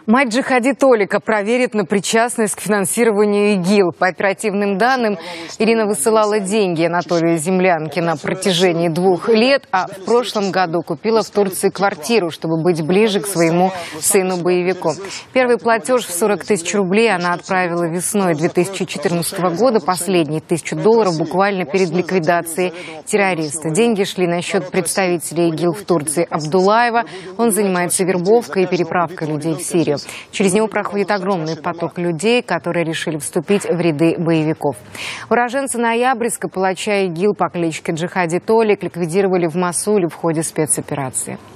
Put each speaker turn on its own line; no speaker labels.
Мать Джихади Толика проверит на причастность к финансированию ИГИЛ. По оперативным данным, Ирина высылала деньги Анатолию Землянке на протяжении 2 лет, а в прошлом году купила в Турции квартиру, чтобы быть ближе к своему сыну-боевику. Первый платеж в 40 тысяч рублей она отправила весной 2014 года, последние $1000 буквально перед ликвидацией террориста. Деньги шли на счет представителя ИГИЛ в Турции Абдулаева. Он занимается вербовкой и переправкой людей в Сирию. Через него проходит огромный поток людей, которые решили вступить в ряды боевиков. Уроженца Ноябрьска, палача ИГИЛ по кличке Джихади Толик, ликвидировали в Мосуле в ходе спецоперации.